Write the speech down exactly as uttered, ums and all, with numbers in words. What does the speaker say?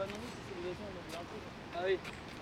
pas demander si c'est des avions, on a un peu. Ah oui.